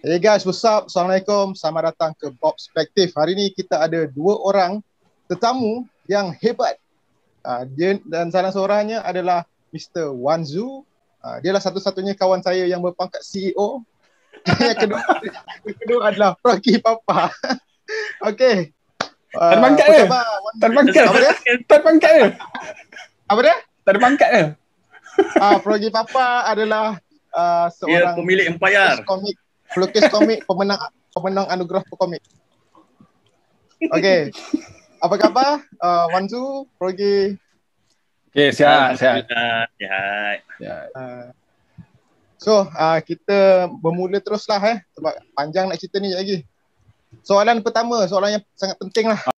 Hey guys, what's up? Assalamualaikum. Selamat datang ke Bob Perspective. Hari ni kita ada dua orang tetamu yang hebat. Dia dan salah seorangnya adalah Mr. Wan Zhu. Dia adalah satu-satunya kawan saya yang berpangkat CEO. Yang kedua adalah Froggy Papa. Okey. Tak ada pangkat ke? Tak ada pangkat. Apa dia? Tak ada pangkat ke? Apa dia? Tak ada pangkat ke? Froggy Papa adalah Dia seorang pemilik empayar. pelukis komik, pemenang anugerah komik. Okey. Apa khabar? Wan Zhu, Froggy. Okey, sihat. Sihat. So, kita bermula teruslah sebab panjang nak cerita ni lagi. Soalan pertama, soalan yang sangat penting lah.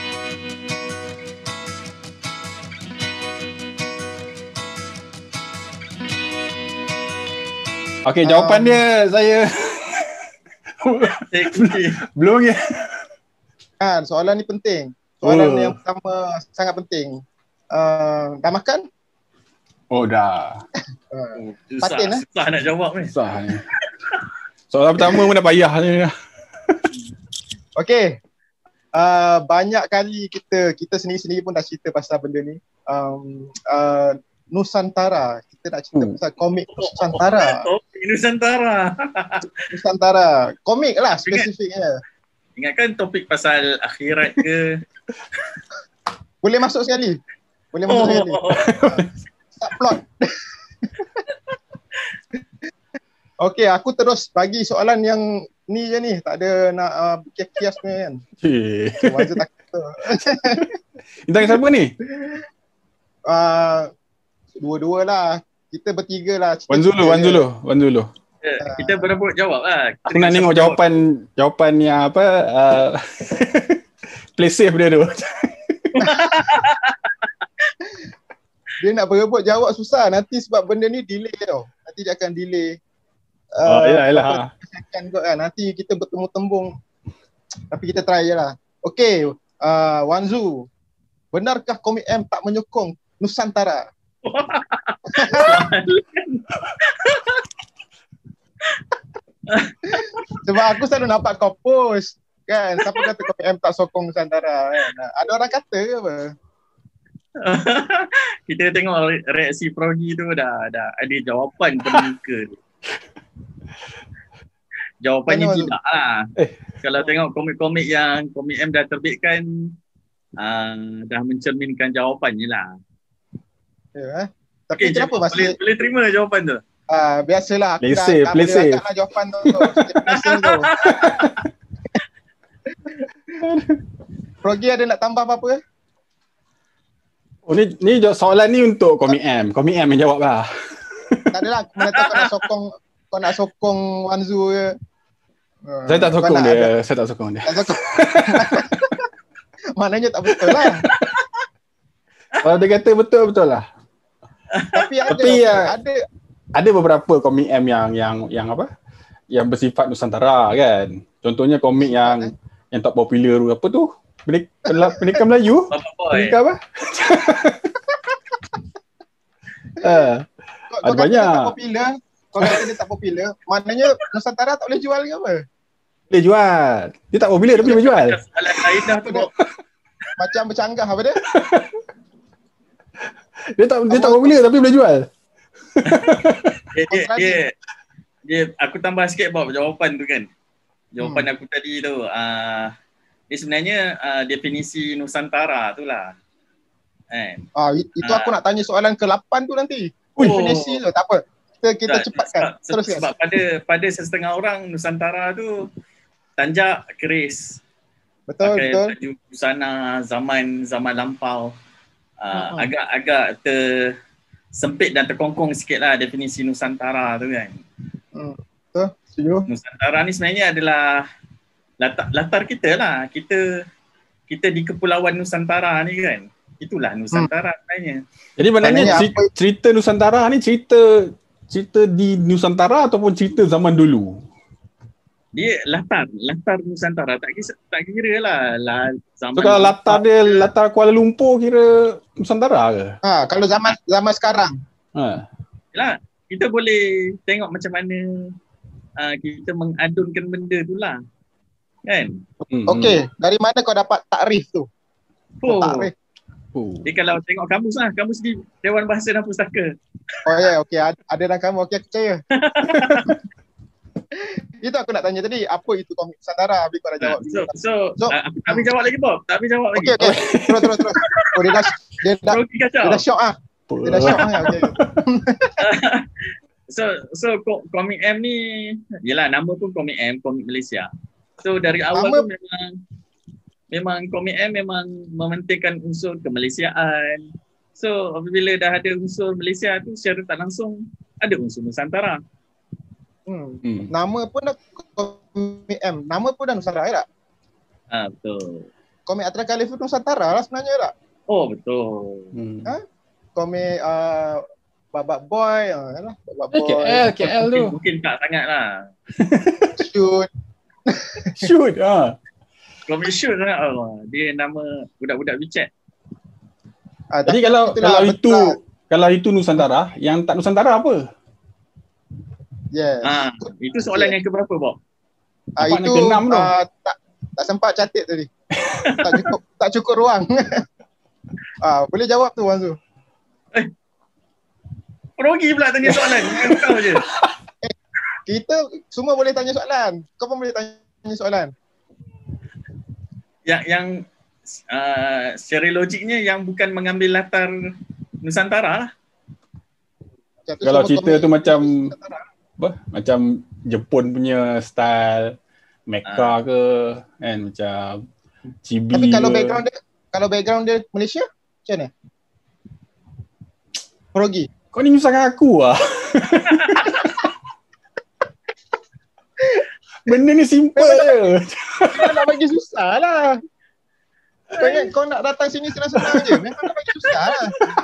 Okey, jawapan dia saya belum lagi. Kan, soalan ni penting. Soalan yang pertama sangat penting. Dah makan? Oh, dah. Patin Susah nak jawab ni. Susah ni. Soalan pertama pun dah payah ni. Okey. Banyak kali kita sendiri-sendiri pun dah cerita pasal benda ni. Nusantara. Kita nak cerita pasal komik Nusantara. Topik Nusantara. Nusantara. Komik lah spesifiknya. Ingatkan topik pasal akhirat ke? Boleh masuk sekali. Sekali. Start plot. Okey, aku terus bagi soalan yang ni je ni. Tak ada nak kias punya kan. Wajah takut tu. Bintang siapa ni? Dua-dua lah. Kita bertiga lah. Wan Zulu. Kita berebut jawab lah. Aku nak tengok jawapan yang apa play safe dia tu. Dia nak berebut jawab susah. Nanti sebab benda ni delay tau. Nanti dia akan delay. Yelah. Nanti kita bertemu tembung. Tapi kita try je lah. Okay. Wan Zhu. Benarkah Komik M tak menyokong Nusantara? Sebab aku selalu nampak kau post kan, siapa kata Komik M tak sokong Nusantara kan? Ada orang kata ke apa? Kita tengok reaksi Froggy tu dah ada jawapan terbuka tu. Jawapannya tidak lah. Kalau tengok komik-komik yang Komik M dah terbitkan, dah mencerminkan jawapannya lah. Tapi kenapa masih boleh terima jawapan tu? Biasalah aku play safe. Lah jawapan tu. tu. Froggy ada nak tambah apa-apa? Oh, ni soalan ni untuk Komik M. Komik M yang jawab lah. Tak adalah, mana tahu kau nak sokong Wan Zhu ke? Saya tak sokong dia. Saya tak sokong dia. Tak sokong. Maknanya tak betul lah. Kalau dia kata betul lah. Tapi ada beberapa Komik M yang apa? Yang bersifat Nusantara kan. Contohnya komik yang tak popular tu, apa tu? Pendekar Melayu? Pendekar apa? Ada banyak. Kau kata dia tak popular, maknanya Nusantara tak boleh jual ke apa? Boleh jual. Dia tak popular tapi boleh jual. Alat kaedah tu macam bercanggah apa dia? Dia tak popular tapi boleh jual. Dia aku tambah sikit Bob jawapan tu kan. Jawapan aku tadi tu dia sebenarnya definisi Nusantara tu lah. Itu aku nak tanya soalan ke-8 tu nanti. Definisi tu tak apa. Kita cepatkan. Teruskan. Sebab pada setengah orang Nusantara tu tanjak keris. Betul. Baju busana zaman lampau. Agak tersempit dan terkongkong sikit lah definisi Nusantara tu kan. Betul, setuju. Nusantara ni sebenarnya adalah latar kita lah. Kita di Kepulauan Nusantara ni kan. Itulah Nusantara sebenarnya. Jadi maknanya cerita Nusantara ni cerita di Nusantara ataupun cerita zaman dulu? Dia latar Nusantara tak kira lah zaman. So kalau latar Kuala Lumpur kira Nusantara ke? Kalau zaman sekarang. Yalah, kita boleh tengok macam mana kita mengadunkan benda tu lah. Kan? Okey, dari mana kau dapat takrif tu? Oh. Takrif. Dia kalau tengok kamus lah, kamus di Dewan Bahasa dan Pustaka. Oh ya, okey, ada dalam kamu. Okey, aku percaya. Itu aku nak tanya tadi, apa itu komik Nusantara? Habis kau dah jawab. So aku tak habis jawab lagi, Bob. Tak habis jawab lagi. Okey. Terus. Oh, dia dah syok ah. Dia dah syok ah. Okey. So komik M ni, yelah nama pun komik M, komik Malaysia. So dari awal tu memang komik M memang mementingkan unsur kemalaysiaan. So apabila dah ada unsur Malaysia tu secara tak langsung ada unsur Nusantara. Nama pun dah komik M. Nama pun dah Nusantara tak? Betul. Komik Atra Khalif tu Nusantara lah sebenarnya tak? Oh betul. Komik Babak Boy lah. Babak Boy. KL tu. Mungkin tak sangat lah. Shoot. Komik shoot lah. Dia nama budak-budak WeChat. Jadi kalau itu Nusantara, yang tak Nusantara apa? Yes. Itu soalan yang keberapa, Bob? Itu tak sempat catat tadi. tak cukup ruang. Boleh jawab tu, Wan Zu. Rogi pula tanya soalan. Kau je. Kita semua boleh tanya soalan. Kau pun boleh tanya soalan. Yang secara logiknya yang bukan mengambil latar Nusantara lah. Kalau cerita tu macam Jepun punya style Mecha ke kan, macam Chibi. Tapi kalau background dia Malaysia macam mana? Rogi. Kau ni nyusahkan aku lah. Benda ni simple je. Kau nak bagi susah lah. Kau nak datang sini senang-senang je. Memang nak bagi susah lah.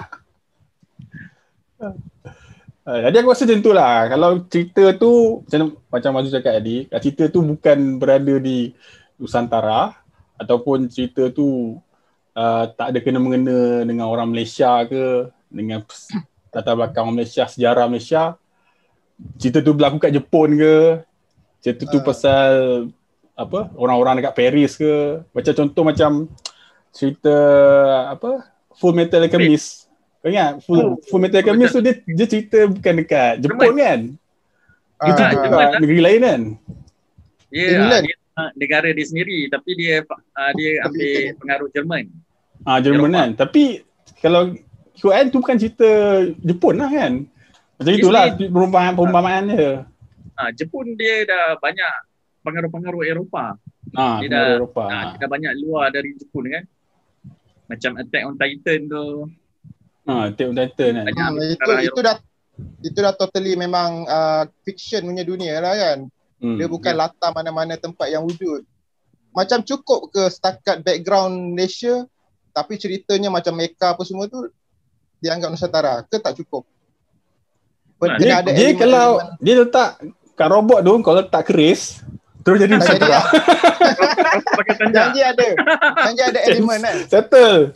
Jadi aku rasa macam tu lah. Kalau cerita tu macam Mazu cakap tadi, cerita tu bukan berada di Nusantara ataupun cerita tu tak ada kena-mengena dengan orang Malaysia ke, dengan latar belakang Malaysia, sejarah Malaysia. Cerita tu berlaku kat Jepun ke, cerita tu pasal orang-orang dekat Paris ke. Macam cerita Full Metal Alchemist. Kau ingat Full Metal Alchemist tu dia cerita bukan dekat Jepun kan? Dia cerita dekat negeri lain kan? Dia negara dia sendiri tapi dia ambil pengaruh Jerman. Jerman kan. Tapi kalau ikut tu bukan cerita Jepun lah kan? Macam itulah perumpamaan dia. Jepun dia dah banyak pengaruh-pengaruh Eropah. Dia dah banyak luar dari Jepun kan? Macam Attack on Titan tu. Attack on Titan kan. Itu dah totally memang fiction punya dunia lah kan. Dia bukan latar mana-mana tempat yang wujud. Macam cukup ke setakat background Malaysia tapi ceritanya macam Mecha apa semua tu dianggap Nusantara ke tak cukup? Dia kalau dia letak kat robot tu, kalau letak keris terus jadi Nusantara. Janji ada elemen kan. Settle.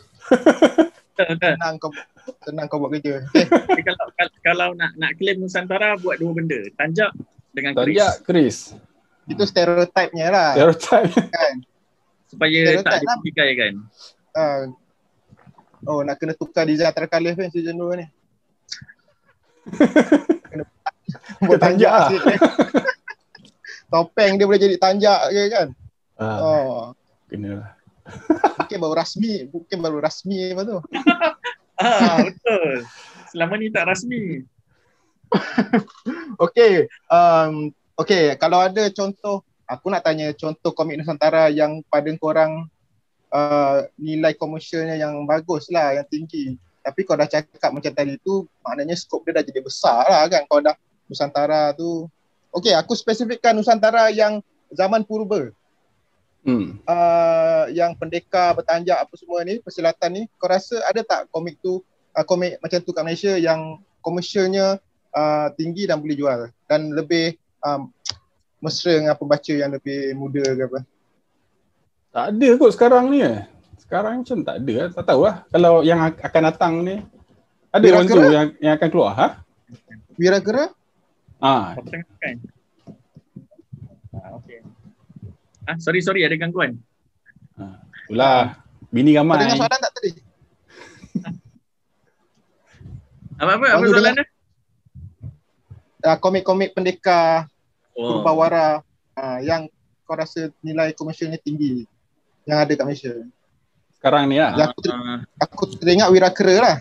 Tenang kau buat kerja. Kalau nak claim Nusantara buat dua benda, tanjak dengan keris. Itu stereotipnya lah. Stereotip kan. Supaya tak dipikai kan. Nak kena tukar design Atra Khalif kan season 2 ni. Kena buat tanjak lah. Topeng dia boleh jadi tanjak ke kan? Kena lah. Mungkin baru rasmi apa tu. Betul. Selama ni tak rasmi. Okay, kalau ada contoh, aku nak tanya contoh komik Nusantara yang pada korang nilai komersialnya yang bagus lah, yang tinggi. Tapi kau dah cakap macam tadi tu, maknanya skop dia dah jadi besar lah kan. Kau dah Nusantara tu. Okay, aku spesifikkan Nusantara yang zaman purba. Yang pendekar, bertanjak apa semua ni, persilatan ni. Kau rasa ada tak komik macam tu kat Malaysia yang komersialnya tinggi dan boleh jual dan lebih mesra dengan pembaca yang lebih muda ke apa? Tak ada kot sekarang ni. Sekarang macam tak ada. Tak tahu lah. Kalau yang akan datang ni ada orang tu yang akan keluar. Wiragera? Okay. Sorry ada gangguan. Itulah. Bini Kau ramai. dengar soalan tak tadi? Apa Wanzu soalan dia? Komik-komik pendekar Purbawara yang kau rasa nilai komersialnya tinggi yang ada kat Malaysia. Sekarang ni lah. Aku teringat Wirakera lah.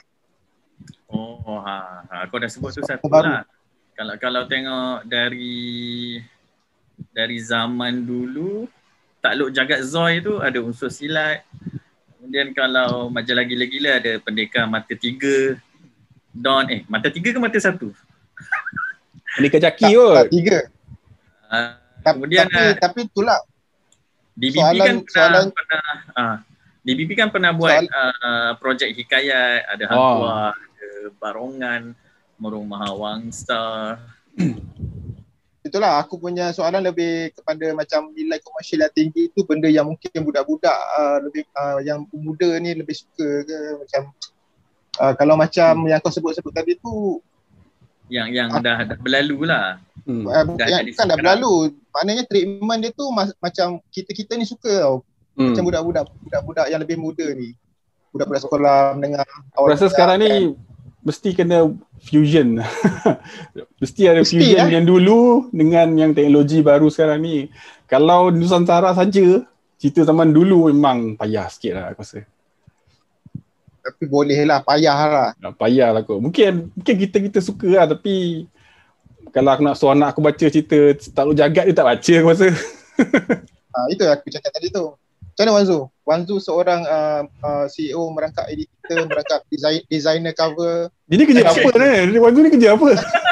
Kau dah sebut tu satu baru. lah. Kalau tengok dari zaman dulu, Takluk Jagat Zoi tu ada unsur silat. Kemudian kalau majalah gila-gila ada Pendekar Mata Tiga. Mata Tiga ke Mata Satu? Pendekar Jaki kot. Tiga. Kemudian tapi itulah DBP DBP kan pernah buat projek hikayat, ada Hang Tuah, ada Barongan, Merung Mahawangsa. Itulah aku punya soalan lebih kepada macam nilai komersial yang tinggi itu benda yang mungkin budak-budak lebih yang muda ni lebih suka ke macam kalau macam yang kau sebut-sebut tadi tu yang dah berlalu lah. Kan dah berlalu. Maknanya treatment dia tu macam kita ni suka tau. Macam budak-budak yang lebih muda ni. Budak-budak sekolah menengah. Aku rasa sekarang ni mesti kena fusion. Mesti ada fusion yang dulu dengan yang teknologi baru sekarang ni. Kalau Nusantara saja, cerita zaman dulu memang payah sikit lah aku rasa. Tapi boleh lah, payah lah. Payah lah kot. Mungkin kita suka lah, tapi kalau aku nak suruh anak aku baca cerita Takluk Jagat, dia tak baca aku rasa. Itu yang aku cakap tadi tu. Macam mana Wanzu? Wanzu seorang CEO, merangkap editor, merangkap designer cover. Dia ni kerja apa ni? Wanzu ni kerja apa?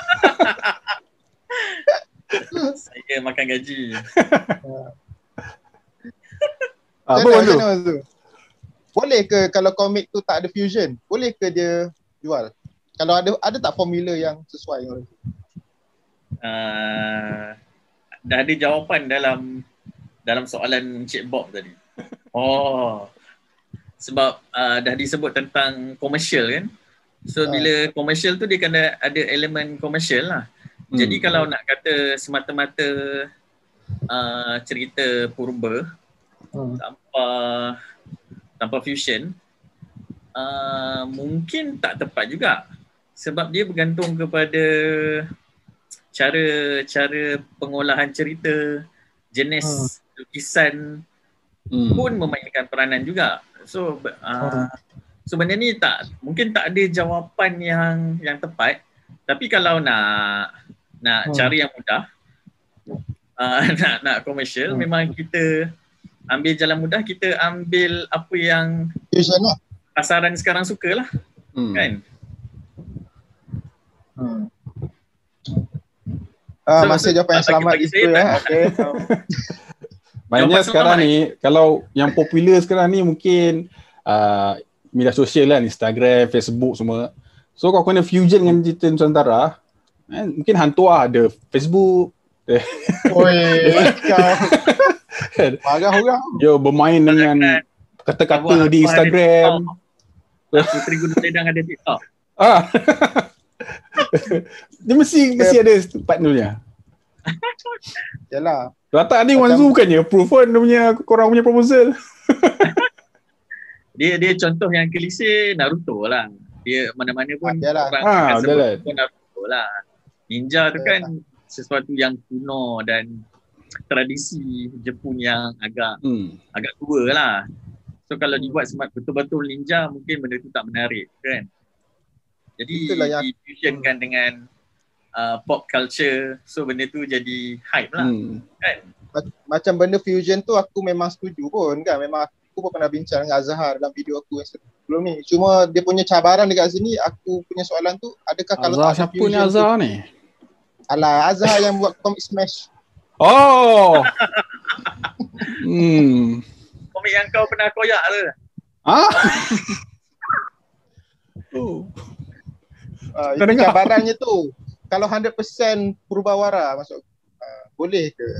Saya makan gaji. Apa Wanzu? Boleh ke kalau komik tu tak ada fusion? Boleh ke dia jual? Kalau ada tak formula yang sesuai? Dah ada jawapan dalam soalan Encik Bob tadi. Sebab dah disebut tentang komersial kan. So bila komersial tu dia kena ada elemen komersial lah. Jadi kalau nak kata semata-mata cerita purba tanpa fusion, mungkin tak tepat juga. Sebab dia bergantung kepada cara pengolahan cerita, jenis lukisan pun memainkan peranan juga. So benda ni mungkin tak ada jawapan yang tepat. Tapi kalau nak cara yang mudah, nak komersial, memang kita ambil jalan mudah, kita ambil apa yang pasaran sekarang suka lah. Kan? Masa jawapan yang selamat itu ya. Okay. Maknanya sekarang ni, kalau yang popular sekarang ni mungkin media sosial lah, Instagram, Facebook semua. So kau kena fusion dengan cerita Nusantara, mungkin Hang Tuah ada Facebook. Marah orang. Dia bermain dengan kata-kata di Instagram. Puteri Gunung Ledang ada TikTok. Dia mesti ada partnernya. Yalah. Letak ni Wanzu bukannya approve pun korang punya proposal. Dia contoh yang klise Naruto lah. Dia mana-mana pun orang akan sebut Naruto lah. Ninja tu kan sesuatu yang kuno dan tradisi Jepun yang agak tua lah. So kalau dibuat betul-betul ninja, mungkin benda tu tak menarik kan. Jadi difusionkan dengan pop culture, so benda tu jadi hype lah kan. Macam benda fusion tu aku memang setuju pun kan. Memang aku pun pernah bincang dengan Azhar dalam video aku yang sebelum ni. Cuma dia punya cabaran dekat sini, aku punya soalan tu, adakah kalau Azhar, tak ada fusion siapa ni Azhar ni? Alah, Azhar yang buat Comic Smash. Komik yang kau pernah koyak tu. Itu cabarannya tu. Kalau 100% Purbawara masuk, boleh ke?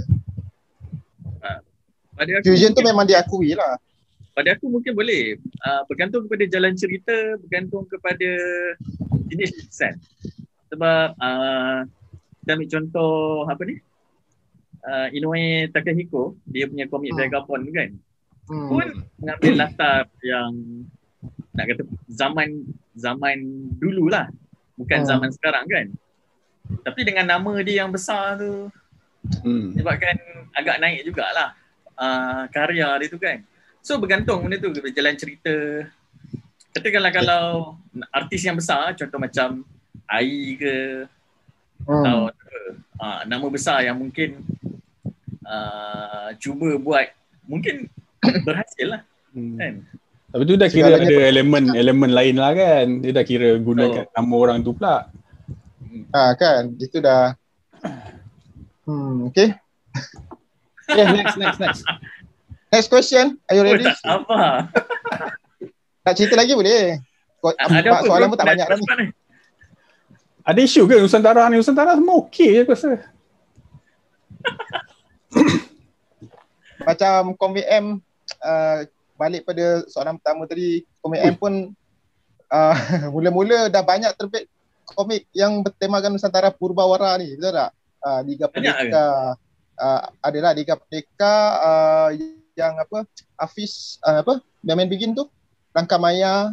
Fusion tu memang diakui lah. Pada aku mungkin boleh. Bergantung kepada jalan cerita, bergantung kepada jenis lukisan. Sebab kita ambil contoh apa ni? Inoue Takehiko, dia punya komik Vagabond kan, Hmm. pun mengambil latar yang nak kata zaman dulu lah, bukan zaman sekarang kan. Tapi dengan nama dia yang besar tu, sebabkan agak naik jugalah karya dia tu kan. So bergantung benda tu, jalan cerita. Katakanlah kalau artis yang besar, contoh macam Ai ke, atau nama besar yang mungkin cuba buat, mungkin berhasil lah kan. Tapi tu dah kira ada elemen lain lah kan. Dia dah kira gunakan nama orang tu pula. Kan, itu dah. Okay. Next. Next question. Are you ready? Tak sabar. Nak cerita lagi boleh. Ada apa Soalan bro? pun tak banyak dah ni. Ada isu ke Nusantara ni? Nusantara semua okey je aku rasa. Macam komik M, balik pada soalan pertama tadi, komik M pun mula-mula dah banyak terbit komik yang bertemakan Nusantara Purbawara ni, betul tak? Liga Merdeka, adalah Liga Merdeka, yang apa, Hafiz, Main Begin tu, Langkah Maya,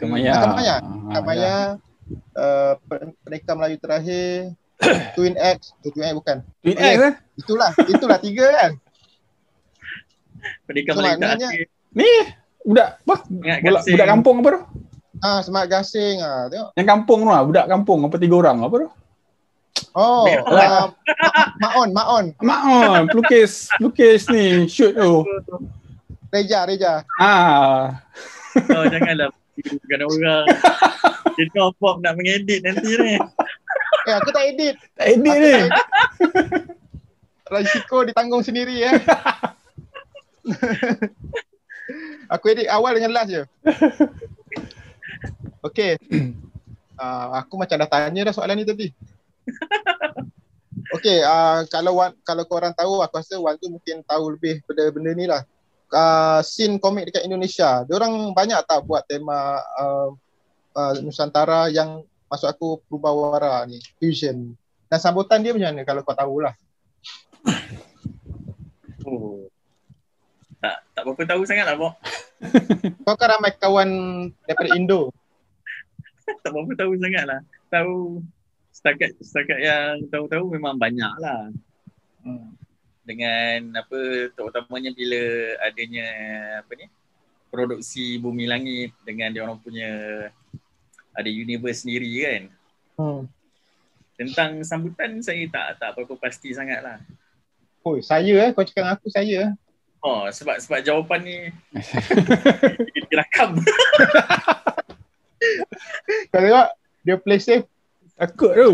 Pendekar Melayu Terakhir, Twin X bukan. Twin X Itulah 3 kan. Pendekar So, Melayu maknanya Terakhir. Ni budak apa? Budak kampung apa tu? Semak Gasing, tengok. Yang kampung tu lah, budak kampung apa 3 orang apa tu? Maon, pelukis ni, shoot tu. Reja. Janganlah bukan orang. Kita pop nak mengedit nanti ni. Aku tak edit. Ni. Risiko ditanggung sendiri ya. Aku edit awal dengan last je. Okay. Aku macam dah tanya dah soalan ni tadi. Okay, kalau korang tahu, aku rasa Wan tu mungkin tahu lebih pada benda ni lah. Scene komik dekat Indonesia, diorang banyak tak buat tema Nusantara yang masuk aku Purbawara ni, fusion. Dan sambutan dia macam mana kalau kau tahulah? Tak berapa tahu sangat lah Bok. Kau kan ramai kawan daripada Indo. Tak berapa tahu sangat lah. Tahu setakat yang tahu memang banyak lah. Dengan apa, terutamanya bila adanya produksi Bumi Langit dengan dia orang punya ada universe sendiri kan. Tentang sambutan saya tak apa-apa pasti sangat lah. Saya kau cakap dengan aku saya. Sebab jawapan ni dirakam. Kau tengok dia play safe. Takut tu.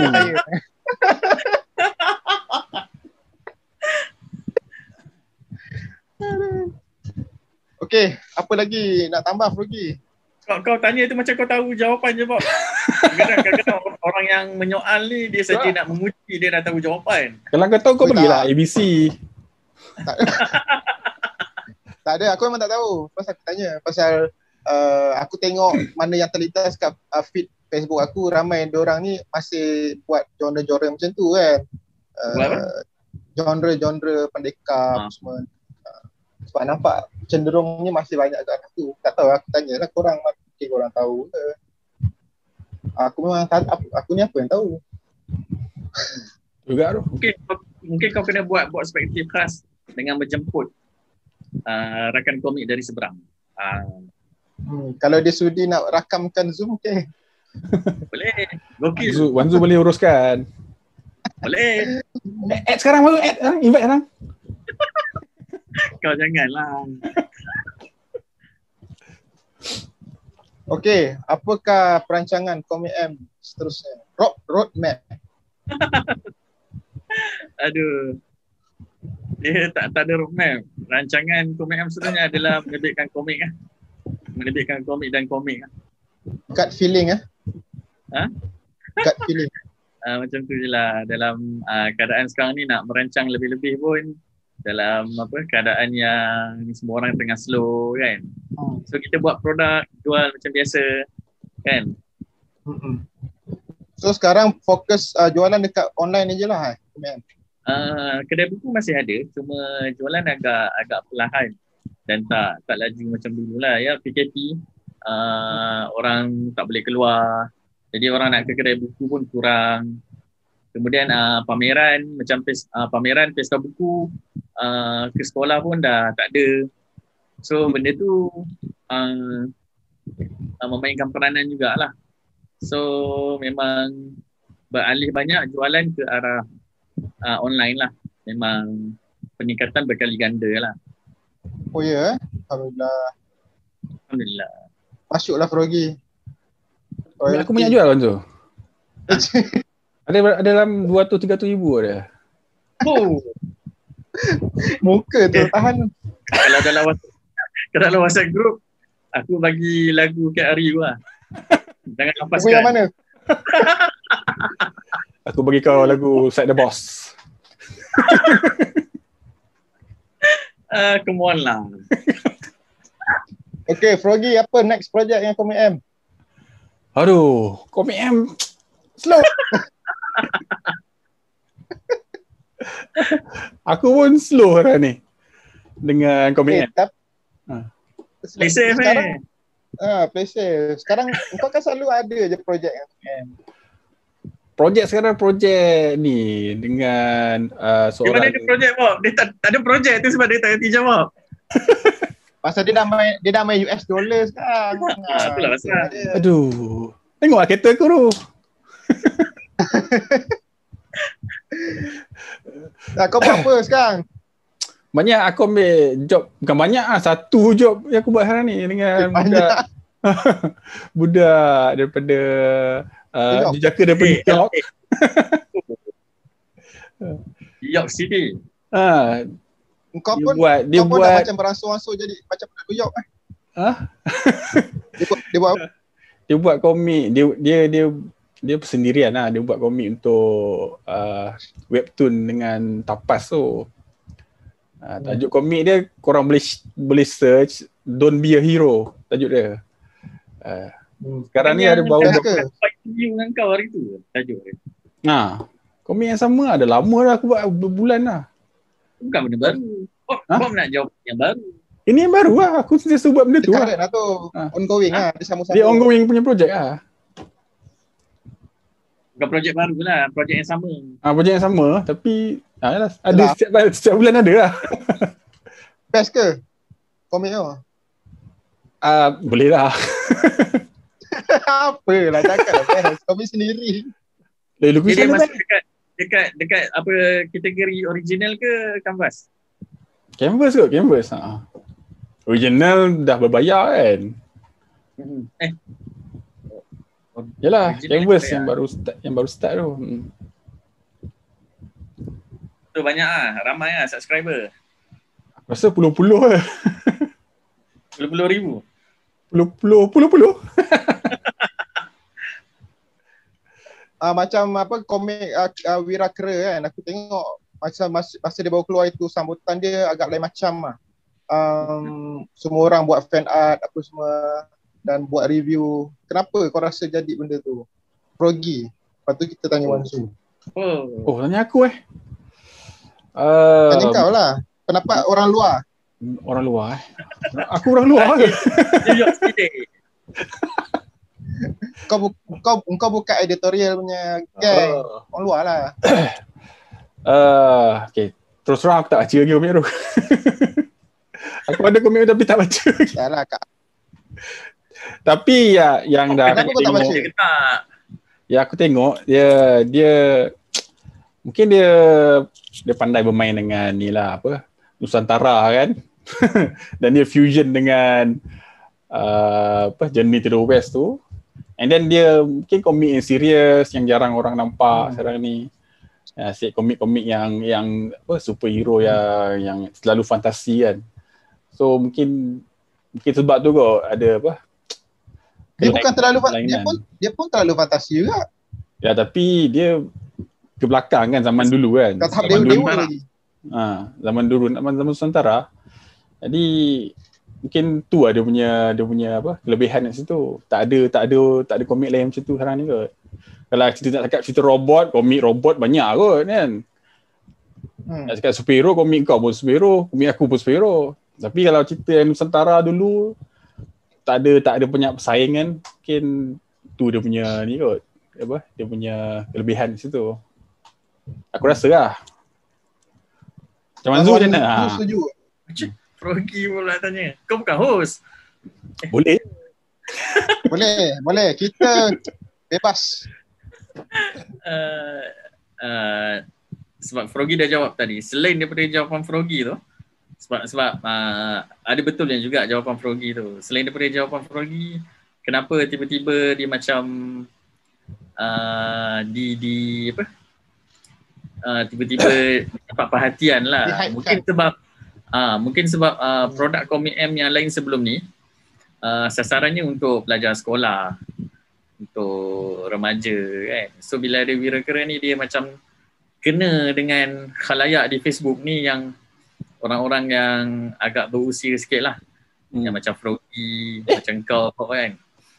Okay, apa lagi nak tambah Frogi? Kau tanya tu macam kau tahu jawapan je Bob. Kadang-kadang orang yang menyoal ni dia saja nak menguji, dia dah tahu jawapan. Kalau kau tahu kau pergilah ABC. Tak ada, aku memang tak tahu. Pasal aku tanya, pasal aku tengok mana yang terlintas kat feed Facebook aku, ramai diorang ni masih buat genre-genre macam tu kan. Genre-genre pendekar semua. Sebab nampak cenderungnya masih banyak kat arah tu. Tak tahu, aku tanyalah korang, mungkin korang tahu ke. Aku memang aku ni apa yang tahu. Juga tu. Mungkin kau kena buat perspektif khas dengan menjemput rakan komik dari seberang. Kalau dia sudi nak rakamkan Zoom, okay. Boleh. Gokil. Wan Zu boleh uruskan. Boleh. Add sekarang baru add. Invite sekarang. Kau janganlah. Okay, apakah perancangan komik M seterusnya? Roadmap. Aduh. Dia tak ada roadmap. Rancangan komik M sebenarnya adalah menerbitkan komik lah. Menerbitkan komik dan komik lah. Gut feeling Gut feeling. Macam tu je lah. Dalam keadaan sekarang ni nak merancang lebih-lebih pun dalam keadaan yang semua orang tengah slow kan. So kita buat produk, jual macam biasa kan. So sekarang fokus jualan dekat online je lah. Kedai buku masih ada, cuma jualan agak perlahan dan tak laju macam dulu lah ya. PKP, orang tak boleh keluar, jadi orang nak ke kedai buku pun kurang. Kemudian pameran macam pameran pesta buku ke sekolah pun dah tak ada. So benda tu memainkan peranan jugalah. So memang beralih banyak jualan ke arah online lah. Memang peningkatan berkali ganda lah. Oh ya, Alhamdulillah. Alhamdulillah. Masuklah Froggy. Aku banyak jual kan tu. Ada dalam 200-300 ribu ada. Oh. Muka tu tahan. Kalau dalam WhatsApp group, aku bagi lagu Kat Ari lah. Jangan lepaskan. Lagu yang mana? Aku bagi kau lagu Side the Boss. Come on lah. Okay, Froggy, apa next project yang Komik M? Aduh, Komik M slow. Aku pun slow lah ni dengan Komik M. Play safe sekarang, play safe. Sekarang kau kan selalu ada je projek yang Komik M. Projek sekarang projek ni dengan seorang. Dia mana ada projek Bob? Dia tak ada projek tu sebab dia tak kerti jawab. Pasal dia dah main US dollar sekarang. Itulah pasal. Aduh. Tengoklah kereta aku tu. Kau buat apa sekarang? Banyak aku ambil job, bukan banyak lah, satu job yang aku buat sekarang ni dengan budak daripada jejaka daripada New York. New York City. Kau pun dia kau pun buat dah macam beransur-ansur jadi macam New York kan? Dia buat apa? Dia buat komik, dia sendirian lah. Dia buat komik untuk webtoon dengan tapas tu. Tajuk komik dia korang boleh search Don't Be a Hero, tajuk dia. Sekarang ni ada baru dengan kau hari tu tajuk dia. Komik yang sama, ada lama dah aku buat berbulan lah. Bukan benda baru. Bob nak jawab yang baru. Ini yang baru lah, aku sentiasa buat benda tu lah. Current lah tu, ongoing lah, dia sama-sama. Dia ongoing punya projek lah. Bukan projek baru lah, projek yang sama. Projek yang sama, tapi ada setiap bulan ada lah. Best ke komik tu? Boleh lah. Apalah cakap lah best, komik sendiri. Dia masuk dekat apa kategori original ke canvas? Canvas kot, canvas. Original dah berbayar kan. Yalah, canvas yang baru start tu. Tu banyak lah, ramai lah subscriber. Aku rasa puluh-puluh lah. Puluh-puluh ribu? Puluh-puluh. Macam apa komik Wirakera kan, aku tengok macam masa dia baru keluar itu sambutan dia agak lain macam lah. Semua orang buat fan art apa semua dan buat review. Kenapa kau rasa jadi benda tu? Froggy. Lepas tu kita tanya Wansu. Tanya aku Tanya kau lah. Pendapat orang luar. Orang luar Aku orang luar ke? New York City. Kau buka editorial punya gang. Orang luar lah. Okay. Terus terang aku tak baca lagi komik tu. Aku ada komik tapi tak baca lagi. Yalah Kak. Tapi yang dah aku tak baca. Ya aku tengok dia mungkin dia pandai bermain dengan ni lah apa Nusantara kan. Dan dia fusion dengan Journey to the West tu. And then dia mungkin komik yang serius yang jarang orang nampak sekarang ni. Komik-komik yang superhero yang selalu fantasi kan. So mungkin sebab tu kot ada apa? Dia bukan terlalu dia pun terlalu fantasi juga. Ya tapi dia ke belakang kan zaman dulu kan. Zaman dulu lagi. Zaman dulu zaman Nusantara. Jadi mungkin tu dia punya apa kelebihan kat situ. Tak ada komik lain macam tu sekarang ni kot. Kalau kita nak cakap cerita robot, komik robot banyak kot kan. Nak cakap superhero, komik kau pun superhero, komik aku pun superhero. Tapi kalau cerita yang Nusantara dulu tak ada banyak persaingan, mungkin tu dia punya ni kot. Apa? Dia punya kelebihan di situ. Aku rasa lah. Macam Manzu macam mana? Aku setuju. Froggy pula tanya. Kau bukan host. Boleh. Boleh. Kita bebas. Sebab Froggy dah jawab tadi. Selain daripada jawapan Froggy tu, sebab ada betulnya juga jawapan Froggy tu. Selain daripada jawapan Froggy, kenapa tiba-tiba dia macam tiba-tiba dapat perhatian lah. Mungkin sebab produk komik M yang lain sebelum ni sasarannya untuk pelajar sekolah, untuk remaja kan. So bila ada Wirakera ni, dia macam kena dengan khalayak di Facebook ni yang orang-orang yang agak berusia sikit lah. Yang macam Froggy, macam kau kan.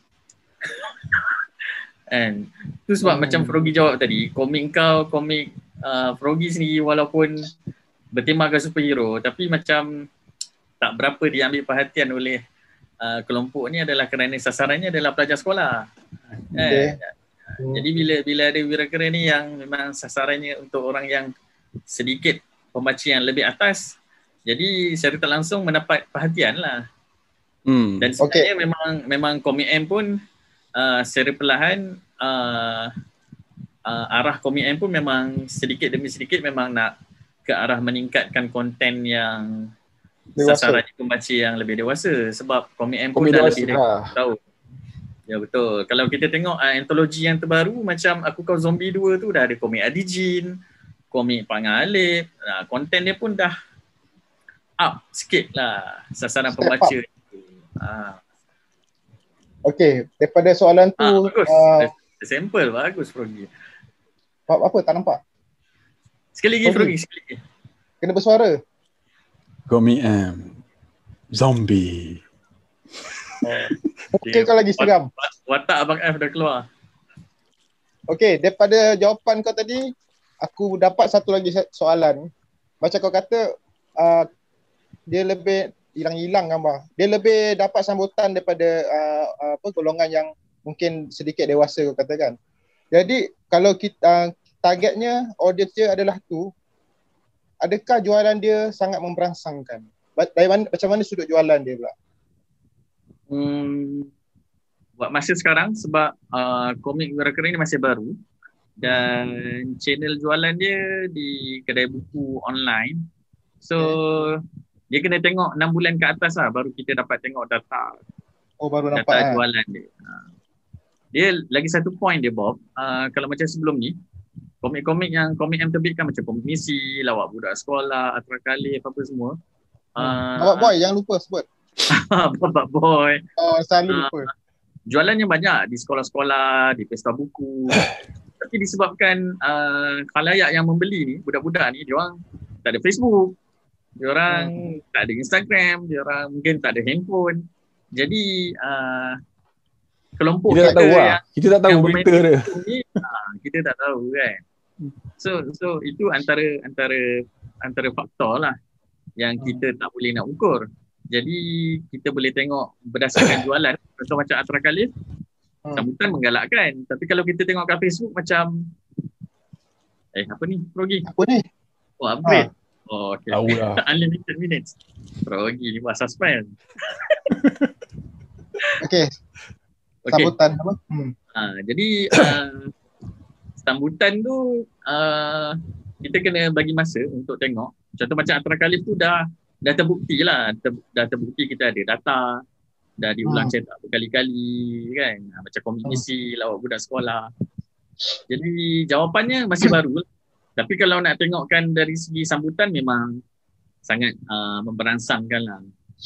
And tu sebab macam Froggy jawab tadi, komik Froggy sendiri walaupun bertemakan superhero, tapi macam tak berapa diambil perhatian oleh kelompok ni adalah kerana sasarannya adalah pelajar sekolah. Jadi bila ada Wirakera ni yang memang sasarannya untuk orang yang sedikit pembaca yang lebih atas, jadi secara tak langsung mendapat perhatian lah. Dan sebenarnya memang komik M pun secara perlahan arah komik M pun memang sedikit demi sedikit memang nak ke arah meningkatkan konten yang sasarannya pembaca yang lebih dewasa, sebab komik M pun dah lebih tahu. Ya betul. Kalau kita tengok antologi yang terbaru macam Aku Kau Zombie 2 tu dah ada komik Adi Jin, komik Pangan Alip, konten dia pun dah up sikit lah sasaran pembaca. Okey, daripada soalan tu bagus. Sampel bagus Froggy. Apa tak nampak? Sekali lagi Froggy, sekali lagi. Kena bersuara. Komik M Zombie. Okey, kau lagi seram. Watak Abang F dah keluar. Okey, daripada jawapan kau tadi, aku dapat satu lagi soalan. Macam kau kata dia lebih hilang-hilang gambar. Dia lebih dapat sambutan daripada golongan yang mungkin sedikit dewasa kau katakan. Jadi kalau kita targetnya, audience dia adalah tu, adakah jualan dia sangat memberangsangkan? Macam mana sudut jualan dia pula? Buat masa sekarang, sebab komik Wirakera ni masih baru dan channel jualan dia di kedai buku online. So dia kena tengok 6 bulan ke atas lah baru kita dapat tengok data. Baru data nampak jualan dia. Dia lagi satu point dia Bob, kalau macam sebelum ni komik-komik yang komik M terbitkan macam Komik Misi, Lawak Budak Sekolah, Atra Khalif, apa semua. Bapak Boy jangan lupa sebut. Bapak Boy. Selalu lupa. Jualannya banyak di sekolah-sekolah, di pesta buku. Tapi disebabkan khalayak yang membeli ni, budak-budak ni, diorang tak ada Facebook, diorang tak ada Instagram, diorang mungkin tak ada handphone. Jadi kelompok kita tak tahu berita dia. Kita tak tahu kan. So itu antara faktor lah yang kita tak boleh nak ukur. Jadi kita boleh tengok berdasarkan jualan. Contoh macam Atra Khalif, sambutan menggalakkan. Tapi kalau kita tengok kat Facebook macam apa ni Froggy? Apa ni? Upgrade. Okay. Unlimited minutes. Froggy ni buat suspense. Okay. Sambutan apa? Jadi sambutan tu kita kena bagi masa untuk tengok. Contoh macam Atra Khalif tu dah terbukti lah, dah terbukti kita ada data, dah diulang cetak berkali-kali kan, macam Komik Misi, Lawak Budak Sekolah. Jadi jawapannya masih baru lah. Tapi kalau nak tengokkan dari segi sambutan memang sangat memberangsangkan lah.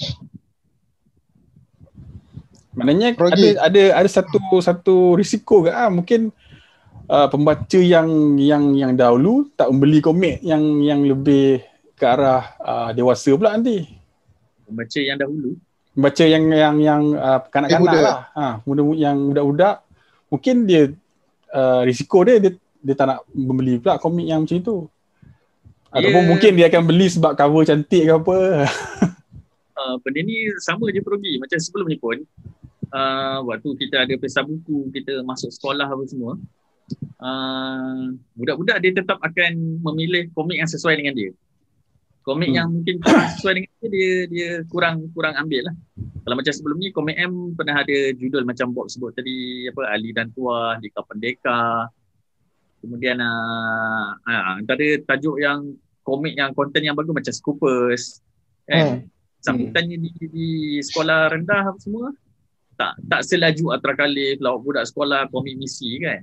Maknanya ada satu risiko ke mungkin pembaca yang dahulu tak membeli komik yang lebih ke arah dewasa pula nanti. Pembaca yang dahulu, pembaca yang kanak-kanak lah. Yang budak-budak mungkin dia risiko dia tak nak membeli pula komik yang macam itu. Ataupun mungkin dia akan beli sebab cover cantik ke apa. Benda ni sama je Progi. Macam sebelum ni pun, waktu kita ada pesta buku, kita masuk sekolah apa semua, budak-budak dia tetap akan memilih komik yang sesuai dengan dia. Komik yang mungkin kurang sesuai dengan dia kurang ambil lah. Kalau macam sebelum ni, komik M pernah ada judul macam Bob sebut tadi, apa, Ali dan Tuah, Dika Pendeka. Kemudian antara tajuk yang komik yang konten yang bagus macam Scoopers kan. Sambutannya di sekolah rendah apa semua tak selaju Atra Khalif lah budak sekolah komik misi kan.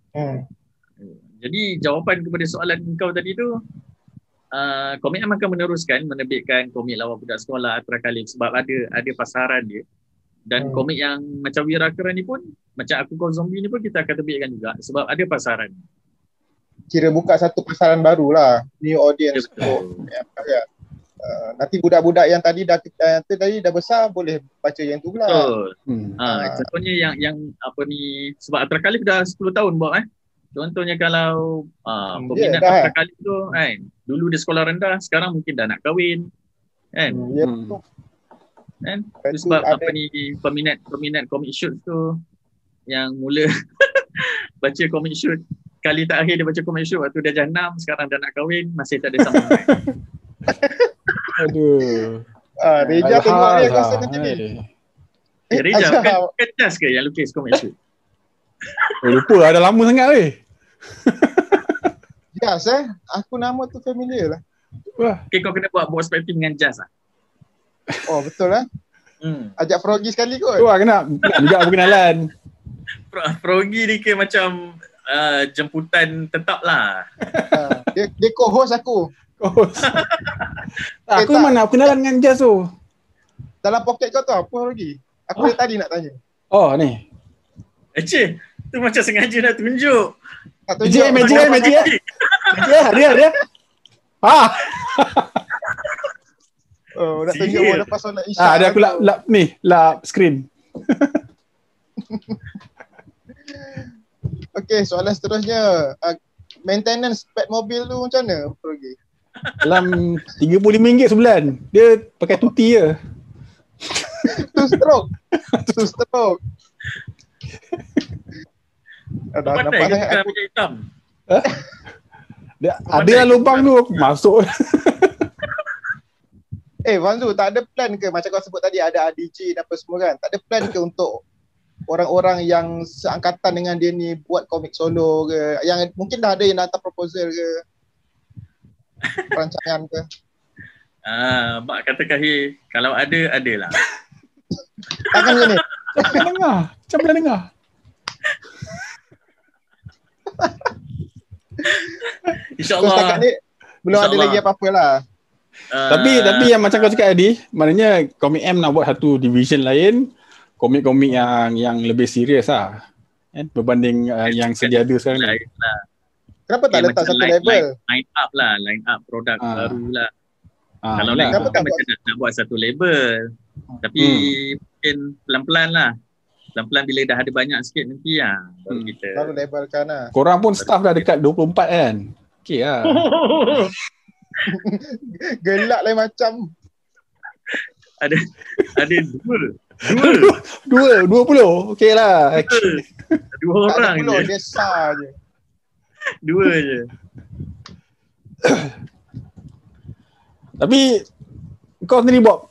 Jadi jawapan kepada soalan kau tadi tu, komik akan meneruskan menerbitkan komik lawak budak sekolah Atra Khalif sebab ada pasaran dia. Dan komik yang macam Wira Keren ni pun, macam Aku Kau Zombie ni pun kita akan terbitkan juga sebab ada pasaran. Kira buka satu pasaran baru lah, new audience. Nanti budak-budak yang tadi dah besar boleh baca yang tu pula. Contohnya yang apa ni, sebab Atra Khalif dah 10 tahun buat Contohnya kalau peminat Atra Khalif tu kan, dulu di sekolah rendah, sekarang mungkin dah nak kahwin kan. Kan? Sebab apa ni, peminat comic shoot tu yang mula baca comic shoot, kali terakhir dia baca comic shoot waktu dia dah 6, sekarang dah nak kahwin, masih tak ada sambungan. Aduh. Reja tengok dia rasa macam ni. Reja kan Jas ke yang lukis comic shoot? Lupa dah lama sangat weh. Jas aku nama tu familiar lah. Okay, kau kena buat perspektif dengan Jas lah. Oh betul lah. Ajak Frogi sekali kot. Wah kena juga perkenalan. Frogi ni ke macam jemputan tetap lah. Dia co-host aku. Aku mana nak kenalan dengan Jas tu. Dalam poket kau tu apa lagi? Aku dari tadi nak tanya. Oh ni. Cik, tu macam sengaja nak tunjuk. Magic. Dia. Oh, nak tunjuk lepas solat Isyak. Ada aku lap screen. Okey, soalan seterusnya. Maintenance pet mobil tu macam mana pergi? Dalam RM35 sebulan. Dia pakai tuti je. Two stroke. Nampak sangat aku minyak hitam. Dia ada lah lubang tu aku masuk. Wanzu, tak ada plan ke macam kau sebut tadi ada DJ dan apa semua kan? Tak ada plan ke untuk orang-orang yang seangkatan dengan dia ni buat komik solo ke? Yang mungkin dah ada yang hantar proposal ke? Perancangan ke? Mak kata Kahir, kalau adalah. Tangan macam ni. Macam boleh dengar. InsyaAllah. Setakat ni belum ada lagi apa-apa lah. Tapi yang macam kau cakap tadi, maknanya Komik M nak buat satu division lain, komik-komik yang lebih serius lah. Berbanding yang sedia ada sekarang ni. Kenapa tak letak satu label? Line up produk baru lah. Kalau line up kan macam nak buat satu label. Tapi mungkin pelan-pelan lah. Pelan-pelan bila dah ada banyak sikit nanti baru kita baru labelkan lah. Korang pun staff dah dekat 24 kan? Okay lah. Gelak lain macam. Ada 20. Okay lah. 2 orang je. Dia sah je. 2 je. Tapi kau sendiri Bob,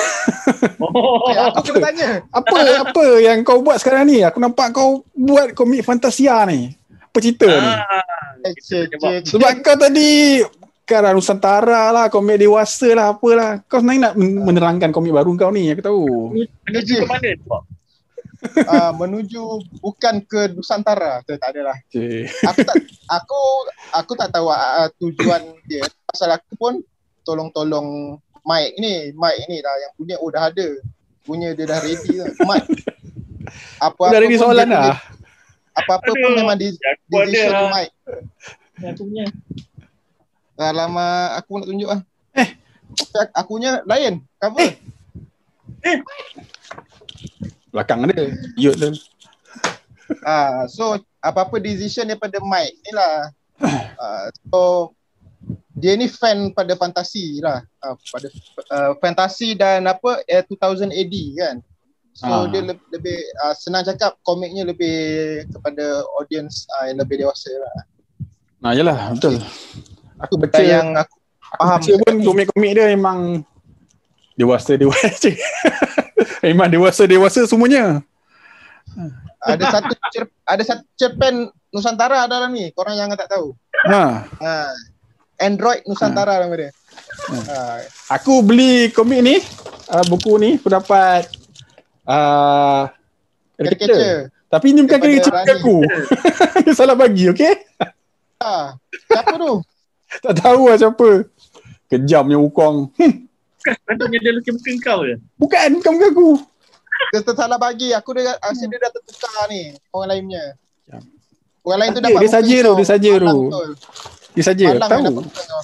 aku kena tanya. Apa yang kau buat sekarang ni? Aku nampak kau buat komik Fantasia ni. Apa cerita ni? Sebab kau tadi Karang Nusantara lah, komik dewasa lah, apalah. Kau sebenarnya nak menerangkan komik baru kau ni, aku tahu. Menuju ke mana tu? Menuju bukan ke Nusantara. Tak adalah. Aku tak tahu tujuan dia. Pasal aku pun tolong mic ni dah yang punya dah ada. Punya dia dah ready lah. Mic. Apa-apa dah ready soalan dah. Apa-apa pun memang decision mic. Aku punya. Lama aku nak tunjuk lah. Akunya lain. Cover. Belakang ada. Yut tu. So apa-apa decision daripada mic ni lah. So dia ni fan pada fantasi lah. Pada fantasi dan 2000 AD kan. So dia lebih senang cakap komiknya lebih kepada audience yang lebih dewasa lah. Nah, yalah, betul. Aku baca yang aku faham baca pun komik-komik dia memang dewasa. Memang dewasa semuanya. Ada satu cerpen Nusantara dalam ni, korang yang tak tahu. Android Nusantara nama dia. Aku beli komik ni, buku ni aku dapat caricature. Tapi ni bukan caricature aku. Dia salah bagi, okey? Siapa tu? Tak tahu lah siapa. Kejamnya Wukong. Patutnya dia lukis muka kau ke? Bukan muka aku. Dia tersalah bagi. Aku dia dah tertukar ni orang lainnya. Orang lain tu Dia dapat saja tu, dia saja tu. Dia saja tahu.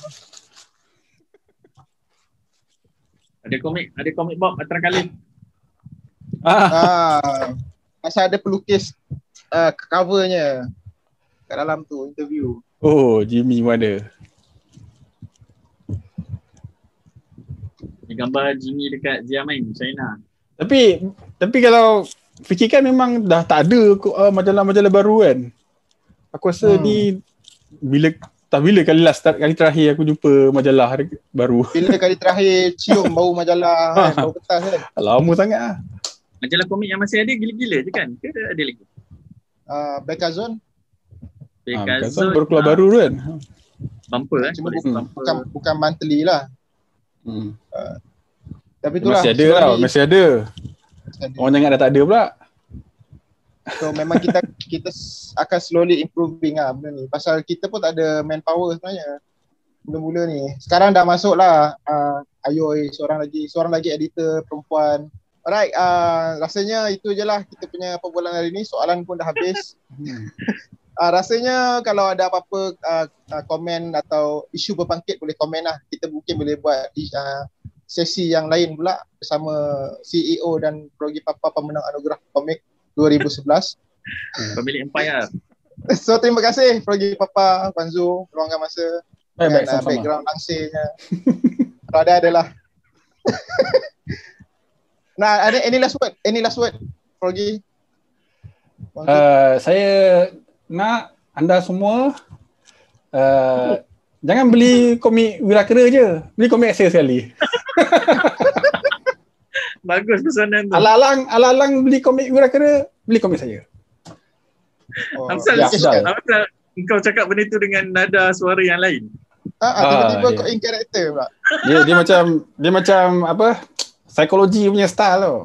Ada komik Bob Atra Khalif. Masa ada pelukis covernya kat dalam tu interview. Oh, Jimmy mana? Gambar Jimmy dekat Xiamen, China. Tapi kalau fikirkan memang dah tak ada majalah-majalah baru kan. Aku rasa ni bila kali terakhir aku jumpa majalah baru. Bila kali terakhir cium bau majalah kan, bau kertas kan. Lama sangat lah. Majalah komik yang masih ada gila-gila je kan? Ke ada lagi? Bekazon baru keluar baru kan. Bumper cuma bukan monthly lah. Tapi itulah masih ada. Orang jangan dah tak ada pula. So memang kita akan slowly improving lah benda ni. Pasal kita pun tak ada manpower sebenarnya. Mula-mula ni. Sekarang dah masuk lah Ayoy, seorang lagi editor perempuan. Alright, rasanya itu je lah kita punya perbualan hari ni. Soalan pun dah habis. Rasanya kalau ada apa-apa komen atau isu berbangkit boleh komen lah. Kita mungkin boleh buat sesi yang lain pula bersama CEO dan Progi Papa pemenang anugerah komik 2011. Pemilik Empire. So terima kasih Progi Papa, Wanzu meluangkan masa dengan background langsirnya. Kalau ada adalah. Nah, ada any last word Progi? Saya nak anda semua jangan beli komik Wirakera je. Beli komik saya sekali. Bagus pesanan tu. Alang beli komik Wirakera, beli komik saya. Amsal kau cakap benda tu dengan nada suara yang lain. Tiba-tiba kau in character pula. Dia macam apa? Psikologi punya style tu.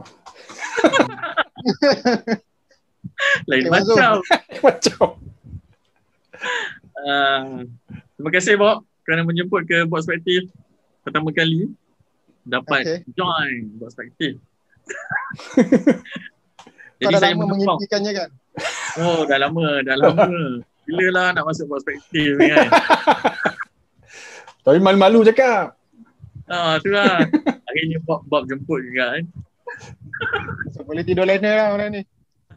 Lain macam. Terima kasih Bob kerana menjemput ke Bob Perspektif pertama kali dapat join Bob Perspektif. Jadi dah lama mengimpikannya kan? Oh, dah lama. Bila lah nak masuk Bob Perspektif kan? Tapi malu-malu cakap. Tu lah. Hari ni Bob jemput juga kan. So, boleh tidur lena lah orang ni.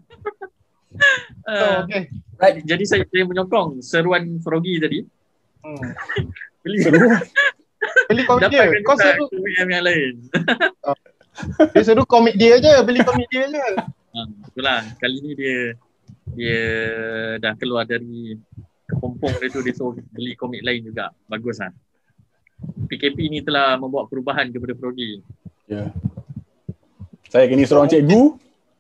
Okay. Right. Jadi saya menyokong seruan Froggy tadi. Beli komik dia. Kau seru komik yang lain. Dia seru komik dia je. Beli komik dia je. Itulah. Kali ni dia dah keluar dari kepompong dia tu. Dia suruh beli komik lain juga. Bagus lah. PKP ni telah membawa perubahan kepada Froggy. Ya. Saya kini seorang cikgu.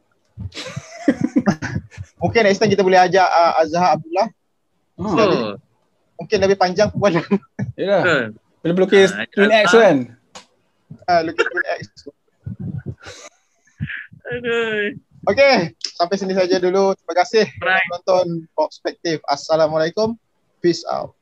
Mungkin next time kita boleh ajak Azhar Abdullah. Mungkin lebih panjang perbualan. Yalah. Boleh lukis Twin X kan? Lukis Twin X. Aduh. Okay, sampai sini saja dulu. Terima kasih menonton Perspektif. Assalamualaikum. Peace out.